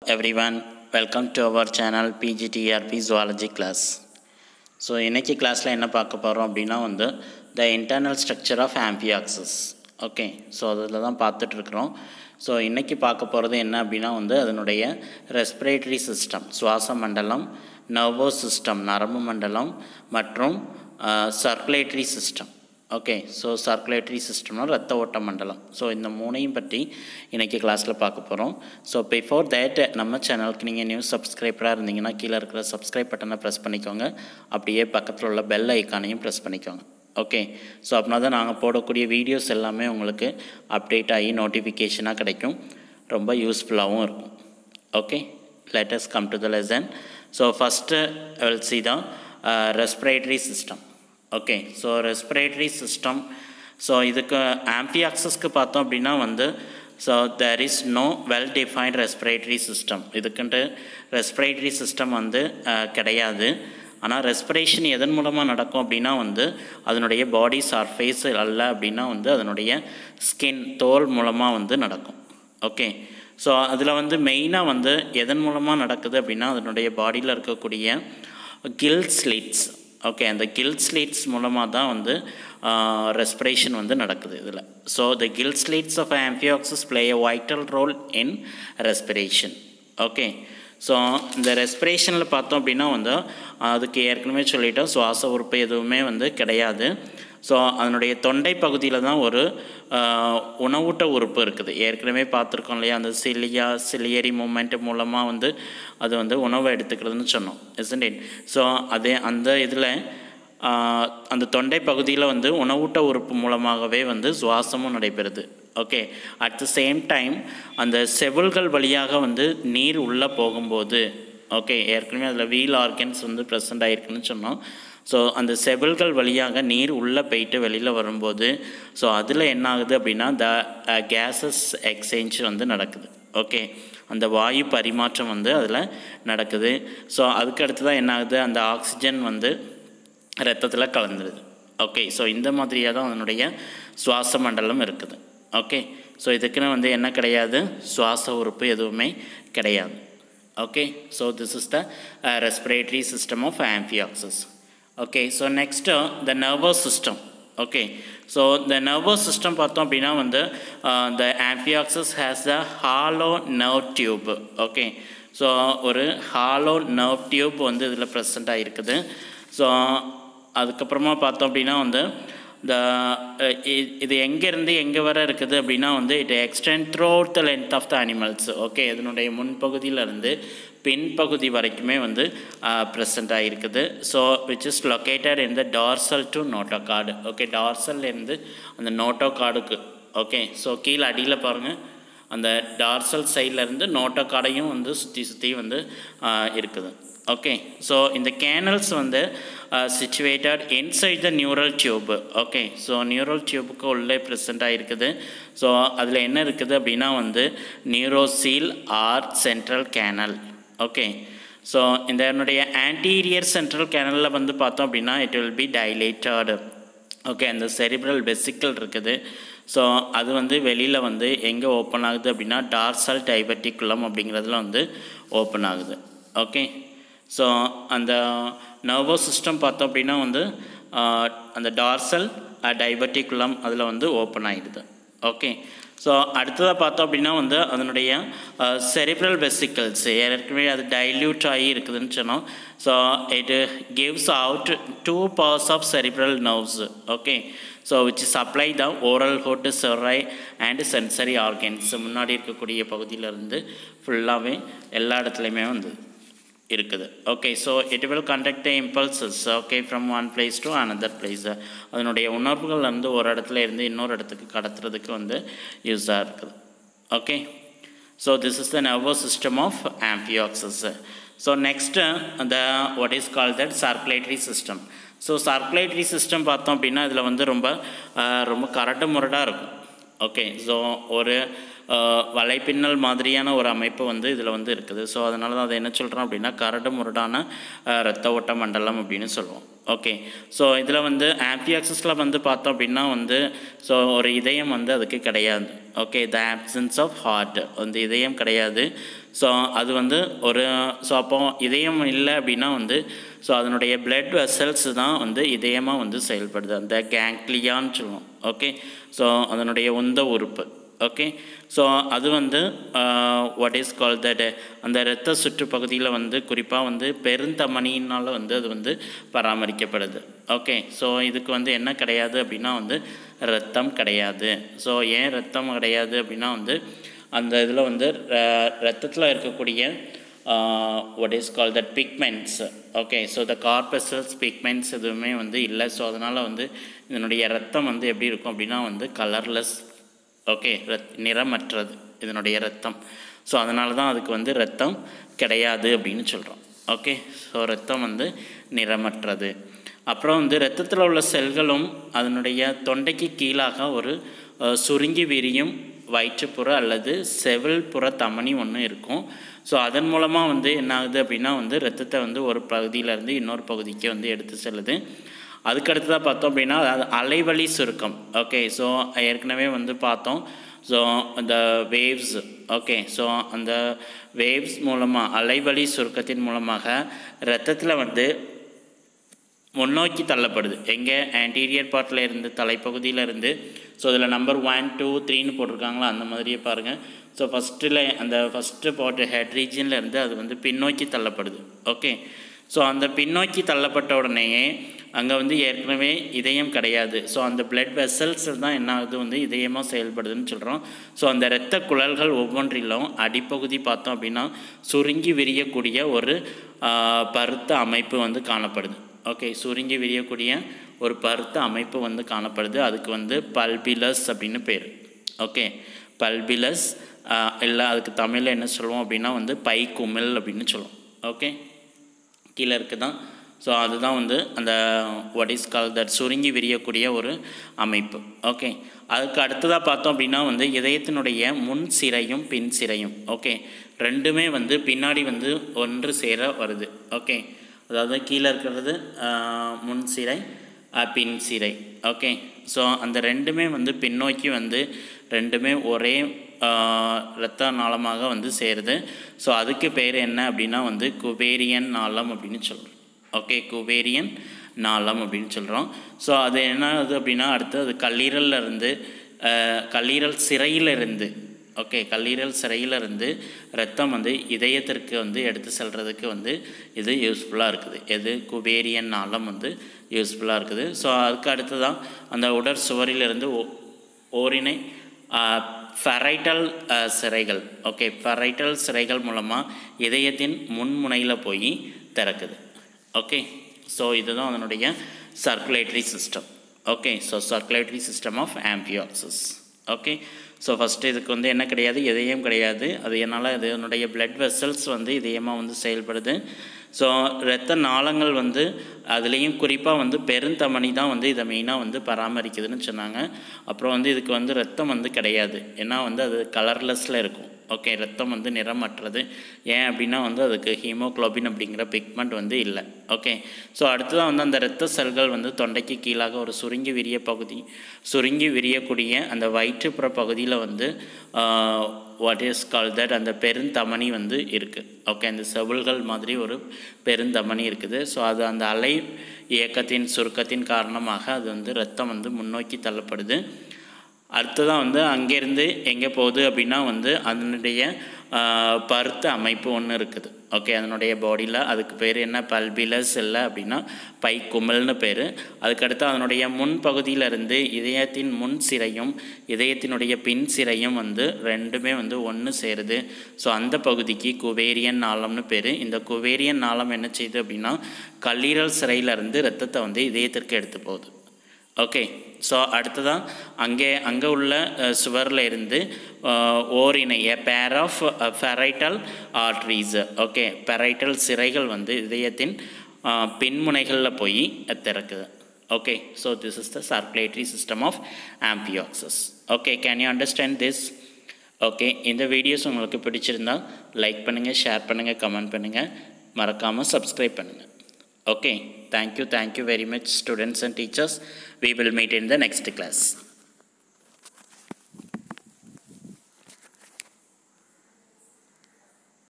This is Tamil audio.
Everyone, welcome to our channel PGTRP Zoology class. So இன்னைக்கு கிளாஸ்ல என்ன பார்க்க போறோம் அப்படினா the internal structure of Amphioxus. Okay, so அதல தான் பார்த்துட்டு இருக்கோம். So இன்னைக்கு பார்க்க போறது என்ன அப்படினா அதனுடைய respiratory system, சுவாச மண்டலம், nervous system, நரம்பு மண்டலம் மற்றும் circulatory system. Okay, so circulatory system or ரத்த ஓட்ட மண்டலம். So இந்த மூணையும் பற்றி இன்னைக்கு கிளாஸ்ல பார்க்க போறோம். So before that நம்ம சேனலுக்கு நீங்க நியூ சப்ஸ்கிரைபரா இருந்தீங்கன்னா கீழ இருக்கிற சப்ஸ்கிரைப் பட்டனை பிரஸ் பண்ணிக்கோங்க. அப்படியே பக்கத்துல உள்ள பெல் ஐகானையும் பிரஸ் பண்ணிக்கோங்க. ஓகே, ஸோ அப்படின்னா தான் நாங்கள் போடக்கூடிய வீடியோஸ் எல்லாமே உங்களுக்கு அப்டேட் ஆகி நோட்டிஃபிகேஷனாக கிடைக்கும், ரொம்ப யூஸ்ஃபுல்லாகவும் இருக்கும். Okay, let us come to the lesson. So first I will see the respiratory system. Okay, so respiratory system. So இதுக்கு ஆம்பியாக்சஸ்க்கு பார்த்தோம் அப்படின்னா so there is no well defined respiratory system. இதுக்குன்ட்டு ரெஸ்பிரேட்டரி சிஸ்டம் கிடையாது. ஆனால் ரெஸ்பிரேஷன் எதன் மூலமாக நடக்கும் அப்படின்னா அதனுடைய பாடி சர்ஃபேஸ் அல்ல அப்படின்னா அதனுடைய ஸ்கின், தோல் மூலமாக நடக்கும். ஓகே, ஸோ அதில் மெயினாக எதன் மூலமாக நடக்குது அப்படின்னா அதனுடைய பாடியில் இருக்கக்கூடிய கில் ஸ்லிட்ஸ். ஓகே, அந்த கில் ஸ்லிட்ஸ் மூலமாக தான் ரெஸ்பிரேஷன் நடக்குது இதில். So the gill slits of amphioxus play a vital role in respiration. Okay, so இந்த ரெஸ்பிரேஷனில் பார்த்தோம் அப்படின்னா அதுக்கு ஏற்கனவே சொல்லிட்டோம், சுவாச உறுப்பு எதுவுமே கிடையாது. ஸோ அதனுடைய தொண்டை பகுதியில் தான் ஒரு உணவூட்ட உறுப்பு இருக்குது. ஏற்கனவே பார்த்துருக்கோம் இல்லையா, அந்த சிலியரி மூமெண்ட் மூலமாக அது உணவை எடுத்துக்கிறதுன்னு சொன்னோம், isn't it? ஸோ அதே அந்த இதில் அந்த தொண்டை பகுதியில் உணவூட்ட உறுப்பு மூலமாகவே சுவாசமும் நடைபெறுது. Okay, at the same time அந்த செவில்கள் வழியாக நீர் உள்ளே போகும்போது, ஓகே, ஏற்கனவே அதில் வீல் ஆர்கன்ஸ் ப்ரெசண்ட் ஆகிருக்குன்னு சொன்னோம். ஸோ அந்த செவில்கள் வழியாக நீர் உள்ளே போயிட்டு வெளியில் வரும்போது ஸோ அதில் என்ன ஆகுது அப்படின்னா த கேஸஸ் எக்ஸ்சேஞ்ச் நடக்குது. ஓகே, அந்த வாயு பரிமாற்றம் அதில் நடக்குது. ஸோ அதுக்கடுத்து தான் என்ன ஆகுது, அந்த ஆக்சிஜன் ரத்தத்தில் கலந்துடுது. ஓகே, ஸோ இந்த மாதிரியாக தான் அதனுடைய சுவாச மண்டலம் இருக்குது. ஓகே, ஸோ இதுக்குன்னு என்ன கிடையாது, சுவாச உறுப்பு எதுவுமே கிடையாது. Okay, so this is the respiratory system of amphioxus. Okay, so next the nervous system. Okay, so the nervous system பார்த்தோம் அப்படின்னா the amphioxus has the hollow nerve tube. Okay, so ஒரு hollow nerve tube இதில் present ஆகிருக்குது. ஸோ அதுக்கப்புறமா பார்த்தோம் அப்படின்னா இது எங்கேருந்து எங்கே வர இருக்குது அப்படின்னா it extend throughout the length of the animals. Okay, இதனுடைய முன்பகுதியிலேருந்து பின்பகுதி வரைக்குமே ப்ரெசண்ட் ஆகிருக்குது. So which is located in the dorsal to notochord. Okay, டார்சல்லேருந்து அந்த நோட்டோகார்டுக்கு. ஓகே, ஸோ கீழே அடியில் பாருங்கள், அந்த டார்சல் சைட்லேருந்து நோட்டோகார்டையும் சுற்றி இருக்குது. ஓகே, ஸோ இந்த canals situated inside the neural tube. Okay, so neural டியூபுக்கு உள்ளே ப்ரெசண்ட் ஆகிருக்குது. ஸோ அதில் என்ன இருக்குது அப்படின்னா neurocoel or central canal. Okay, so இந்த என்னுடைய ஆன்டீரியர் சென்ட்ரல் கேனலில் பார்த்தோம் அப்படின்னா it will be dilated. Okay, அந்த செரிப்ரல் வெசிக்கல் இருக்குது. ஸோ அது வெளியில் எங்கே ஓப்பன் ஆகுது அப்படின்னா டார்சல் டைவர்டிகுலம் அப்படிங்கிறதுல ஓப்பன் ஆகுது. ஓகே, ஸோ அந்த நர்வஸ் சிஸ்டம் பார்த்தோம் அப்படின்னா அந்த டார்சல் டைவர்டிகுலம் அதில் ஓப்பன் ஆகிடுது. ஓகே, ஸோ அடுத்ததாக பார்த்தோம் அப்படின்னா அதனுடைய செரிப்ரல் வெசிக்கல்ஸ் ஏற்கனவே அது டைல்யூட் ஆகி இருக்குதுன்னு சொன்னோம். So it gives out 2 parts of cerebral nerves. Okay, so which supply the oral hood cirri and sensory organs. முன்னாடி இருக்கக்கூடிய பகுதியிலேருந்து ஃபுல்லாகவே எல்லா இடத்துலையுமே இருக்குது. Okay, so it will conduct the impulses. Okay, from one place to another place. அதனுடைய உணர்வுகள் ஒரு இடத்துல இருந்து இன்னொரு இடத்துக்கு கடத்துறதுக்கு யூஸாக இருக்குது. Okay, so this is the nervous system of amphioxus. So next the what is called that circulatory system. ஸோ சர்க்குலேட்டரி சிஸ்டம் பார்த்தோம் அப்படின்னா இதில் ரொம்ப ரொம்ப கரடு முரடாக இருக்கும். ஓகே, ஸோ ஒரு வலைப்பின்னல் மாதிரியான ஒரு அமைப்பு இதில் இருக்குது. ஸோ அதனால தான் அதை என்ன சொல்கிறோம் அப்படின்னா கரடு முரடான இரத்த ஓட்ட மண்டலம் அப்படின்னு சொல்லுவோம். ஓகே, ஸோ இதில் ஆம்பியாக்சஸில் பார்த்தோம் அப்படின்னா ஸோ ஒரு இதயம் அதுக்கு கிடையாது. Okay, the absence of heart இதயம் கிடையாது. ஸோ அது வந்து ஒரு ஸோ அப்போ இதயம் இல்லை அப்படின்னா வந்து ஸோ அதனுடைய பிளட் வெசல்ஸ் தான் வந்து இதயமாக வந்து செயல்படுது, அந்த கேங்க்லியான்னு சொல்லுவோம். ஓகே, ஸோ அதனுடைய உந்த உறுப்பு. ஓகே, ஸோ அது வந்து வாட் இஸ் கால் தட் அந்த இரத்த சுற்றுப்பகுதியில் வந்து குறிப்பாக வந்து பெருந்தமனினால் வந்து அது வந்து பராமரிக்கப்படுது. ஓகே, ஸோ இதுக்கு வந்து என்ன கிடையாது அப்படின்னா வந்து இரத்தம் கிடையாது. ஸோ ஏன் இரத்தம் கிடையாது அப்படின்னா வந்து அந்த இதில் வந்து இரத்தத்தில் இருக்கக்கூடிய what is call that pigments. Okay, so the corpuscles pigments எதுவுமே வந்து இல்லை. ஸோ அதனால் வந்து இதனுடைய ரத்தம் வந்து எப்படி இருக்கும் அப்படின்னா வந்து கலர்லெஸ். ஓகே, நிறமற்றது இதனுடைய ரத்தம். ஸோ அதனால தான் அதுக்கு வந்து ரத்தம் கிடையாது அப்படின்னு சொல்கிறோம். ஓகே, ஸோ ரத்தம் வந்து நிறமற்றது. அப்புறம் வந்து இரத்தத்தில் உள்ள செல்களும் அதனுடைய தொண்டைக்கு கீழாக ஒரு சுருங்கி விரியும் வயிற்றுப்புற அல்லது செவில் புற தமனி ஒன்று இருக்கும். ஸோ அதன் மூலமாக வந்து என்ன ஆகுது அப்படின்னா வந்து ரத்தத்தை வந்து ஒரு பகுதியிலேருந்து இன்னொரு பகுதிக்கு வந்து எடுத்து செல்லுது. அதுக்கடுத்ததாக பார்த்தோம் அப்படின்னா அது அலைவழி சுருக்கம். ஓகே, ஸோ ஏற்கனவே வந்து பார்த்தோம். ஸோ அந்த வேவ்ஸ். ஓகே, ஸோ அந்த வேவ்ஸ் மூலமாக அலைவழி சுருக்கத்தின் மூலமாக இரத்தத்தில் வந்து முன்னோக்கி தள்ளப்படுது. எங்கே? ஆன்டீரியர் பார்ட்டில் இருந்து, தலைப்பகுதியில் இருந்து. ஸோ இதில் நம்பர் 1, 2, 3ன்னு போட்டிருக்காங்களா, அந்த மாதிரியே பாருங்கள். ஸோ ஃபஸ்ட்டு பார்ட்டு ஹெட் ரீஜியனில் இருந்து அது வந்து பின்னோக்கி தள்ளப்படுது. ஓகே, ஸோ அந்த பின்னோக்கி தள்ளப்பட்ட உடனேயே அங்கே வந்து ஏற்கனவே இதயம் கிடையாது. ஸோ அந்த பிளட் வெசல்ஸ் தான் என்ன ஆகுது வந்து இதயமாக செயல்படுதுன்னு சொல்கிறோம். ஸோ அந்த இரத்த குழல்கள் ஒவ்வொன்றிலும் அடிப்பகுதி பார்த்தோம் அப்படின்னா சுருங்கி விரியக்கூடிய ஒரு பருத்த அமைப்பு வந்து காணப்படுது. ஓகே, சுருங்கி விரியக்கூடிய ஒரு பருத்த அமைப்பு வந்து காணப்படுது. அதுக்கு வந்து பல்பிலஸ் அப்படின்னு பேர். ஓகே, பல்பிலஸ் இல்லை, அதுக்கு தமிழில் என்ன சொல்லுவோம் அப்படின்னா வந்து பைக்குமிழ் அப்படின்னு சொல்லுவோம். ஓகே, கீழே இருக்குது தான். ஸோ அதுதான் வந்து அந்த வாட் இஸ் கால் தட் சுருங்கி விரியக்கூடிய ஒரு அமைப்பு. ஓகே, அதுக்கு அடுத்ததாக பார்த்தோம் அப்படின்னா வந்து இதயத்தினுடைய முன் சிரையும் பின் சிரையும். ஓகே, ரெண்டுமே வந்து பின்னாடி வந்து ஒன்று சேர வருது. ஓகே, அதாவது கீழே இருக்கிறது முன் சிரை, பின் சிரை. ஓகே, ஸோ அந்த ரெண்டுமே வந்து பின்னோக்கி வந்து ரெண்டுமே ஒரே இரத்த நாளமாக வந்து சேருது. ஸோ அதுக்கு பேர் என்ன அப்படின்னா வந்து குபேரியன் நாளம் அப்படின்னு சொல்கிறோம். ஓகே, குபேரியன் நாளம் அப்படின்னு சொல்கிறோம். ஸோ அது என்ன ஆகுது அப்படின்னா அடுத்து அது கல்லீரல் சிறையிலிருந்து. ஓகே, கல்லீரல் சிறையிலிருந்து ரத்தம் வந்து இதயத்திற்கு வந்து எடுத்து செல்கிறதுக்கு வந்து இது யூஸ்ஃபுல்லாக இருக்குது. எது? குபேரியன் நாளம் வந்து யூஸ்ஃபுல்லாக இருக்குது. ஸோ அதுக்கு அடுத்து தான் அந்த உடற் சுவரிலிருந்து ஓரினை ஃபெரைட்டல் சிரைகள். ஓகே, ஃபெரைட்டல் சிரைகள் மூலமாக இதயத்தின் முன்முனையில் போய் திறக்குது. ஓகே, ஸோ இதுதான் அதனுடைய circulatory system. Okay, so circulatory system of amphioxus. Okay, so first இதுக்கு வந்து என்ன கிடையாது? இதயம் கிடையாது. அது என்னால் இதனுடைய பிளட் வெசல்ஸ் வந்து இதயமாக வந்து செயல்படுது. ஸோ இரத்த நாளங்கள் வந்து அதுலேயும் குறிப்பாக வந்து பெருந்தமனி தான் வந்து இதை மெயினாக வந்து பராமரிக்குதுன்னு சொன்னாங்க. அப்புறம் வந்து இதுக்கு வந்து ரத்தம் வந்து கிடையாது. ஏன்னா வந்து அது கலர்லெஸ்ஸில் இருக்கும். ஓகே, ரத்தம் வந்து நிறமற்றது. ஏன் அப்படின்னா வந்து அதுக்கு ஹீமோக்ளோபின் அப்படிங்கிற பிக்மெண்ட் வந்து இல்லை. ஓகே, ஸோ அடுத்ததான் வந்து அந்த இரத்த செல்கள் வந்து தொண்டைக்கு கீழாக ஒரு சுருங்கி விரியக்கூடிய அந்த வயிற்றுப்புற பகுதியில் வந்து வாட் இஸ் கால் தட் அந்த பெருந்தமனி வந்து இருக்குது. ஓகே, அந்த செவில்கள் மாதிரி ஒரு பெருந்தமனி இருக்குது. ஸோ அது அந்த அலை இயக்கத்தின் சுருக்கத்தின் காரணமாக அது வந்து ரத்தம் வந்து முன்னோக்கி தள்ளப்படுது. அடுத்ததான் வந்து அங்கேருந்து எங்கே போகுது அப்படின்னா வந்து அதனுடைய பருத்த அமைப்பு ஒன்று இருக்குது. ஓகே, அதனுடைய பாடியில் அதுக்கு பேர் என்ன? பல்பிலஸ் இல்லை அப்படின்னா பைக்குமிழ்னு பேர். அதுக்கடுத்து அதனுடைய முன்பகுதியிலிருந்து இதயத்தின் முன் சிரையும் இதயத்தினுடைய பின் சிரையும் வந்து ரெண்டுமே வந்து ஒன்று சேருது. ஸோ அந்த பகுதிக்கு குபேரியன் நாளம்னு பேர். இந்த குபேரியன் நாளம் என்ன செய்யுது அப்படின்னா கல்லீரல் சிரையிலேருந்து ரத்தத்தை வந்து இதயத்திற்கு எடுத்து போகுது. ஓகே, ஸோ அடுத்ததான் அங்கே உள்ள சுவரில் இருந்து ஓரிணை பேர் ஆஃப் ஃபெரைட்டல் ஆர்ட்ரீஸ். ஓகே, ஃபெரைட்டல் சிரைகள் வந்து இதயத்தின் பின்முனைகளில் போய் திறக்குது. Okay, so this is the circulatory system of amphioxus. Okay, can you understand this? Okay, இந்த வீடியோஸ் உங்களுக்கு பிடிச்சிருந்தால் லைக் பண்ணுங்கள், ஷேர் பண்ணுங்கள், கமெண்ட் பண்ணுங்கள், மறக்காமல் சப்ஸ்கிரைப் பண்ணுங்கள். Okay, thank you very much students and teachers. We will meet in the next class.